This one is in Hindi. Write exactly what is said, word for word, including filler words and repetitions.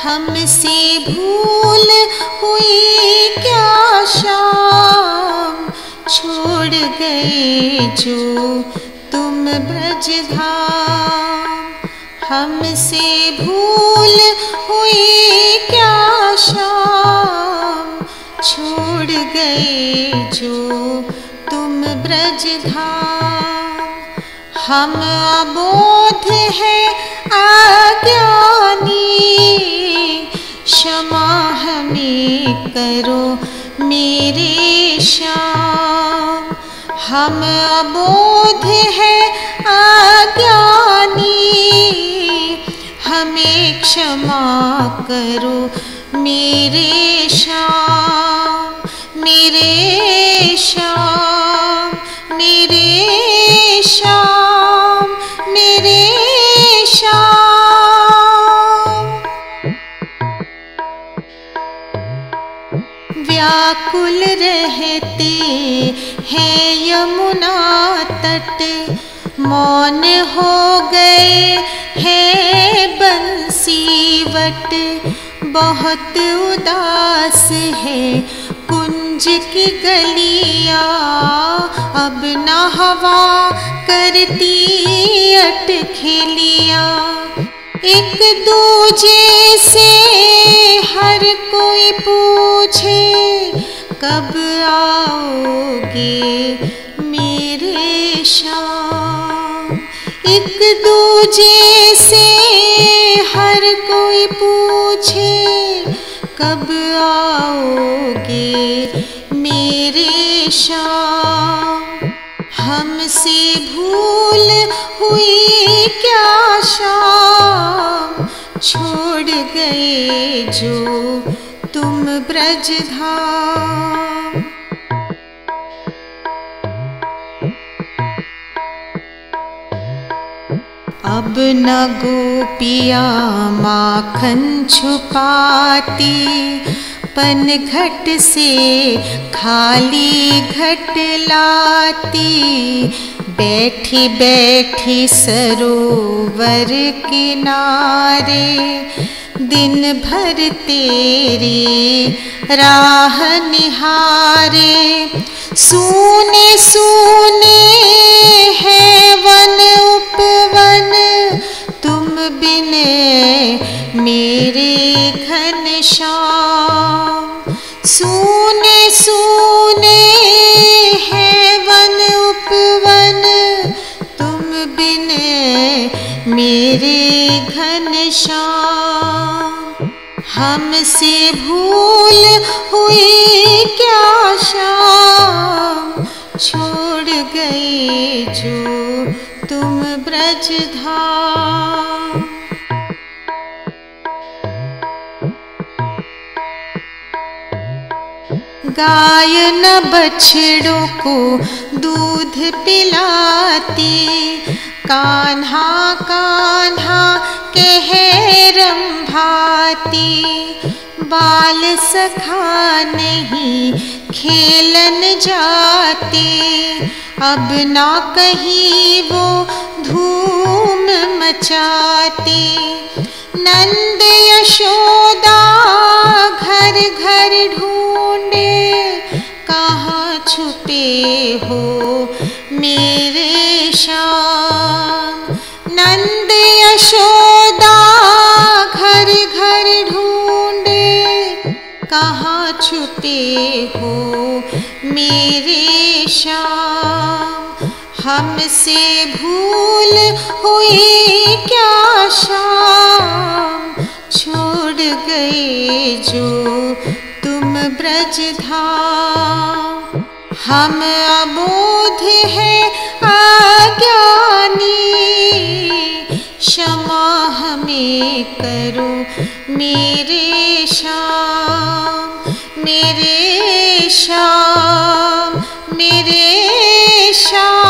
हमसे भूल हुई क्या शाम, छोड़ गए जो तुम ब्रजधाम। हमसे भूल हुई क्या शाम, छोड़ गए जो तुम ब्रजधाम। हम अबोध हैं अज्ञानी, क्षमा हमें करो मेरे श्याम। हम अबोध हैं अज्ञानी, हमें क्षमा करो मेरे श्याम। मेरे श्याम, मेरे श्याम, मेरे श्याम। व्याकुल रहते हैं यमुना तट, मौन हो गए हैं बंसीवट। बहुत उदास है कुंज की गलियां, अब न हवा करती अटखेलियां। एक दूजे से हर कोई पूछे, कब आओगे मेरे श्याम। एक दूजे से हर कोई पूछे, कब आओगे मेरे श्याम। हमसे भूल हुई क्या शाम, छोड़ गए जो तुम ब्रजधाम। अब न गोपियाँ माखन छुपाती, पनघट से खाली घट लाती। बैठी बैठी सरोवर किनारे, दिन भर तेरी राह निहारे। सूने सूने है वन उपवन, तुम बिन मेरे घनश्याम। सूने सूने है वन उपवन, तुम बिन मेरे घनश्याम। हमसे भूल हुई क्या शाम, छोड़ गए जो तुम ब्रजधाम। गाय न बछड़ों को दूध पिलाती, कान्हा कान्हा कह रंभाती। बाल सखा नहीं खेलन जाते, अब ना कहीं वो धूम मचाते। नंद यशोदा घर घर ढूंढे, कहाँ छुपे हो मेरे श्याम। नंद यशोदा घर घर ढूंढे, कहाँ छुपे हो मेरे श्याम। हमसे भूल हुई क्या शाम, छोड़ गए जो तुम ब्रजधाम। हम अबोध हैं अज्ञानी, क्षमा हमें करो मेरे श्याम। मेरे श्याम, मेरे श्याम।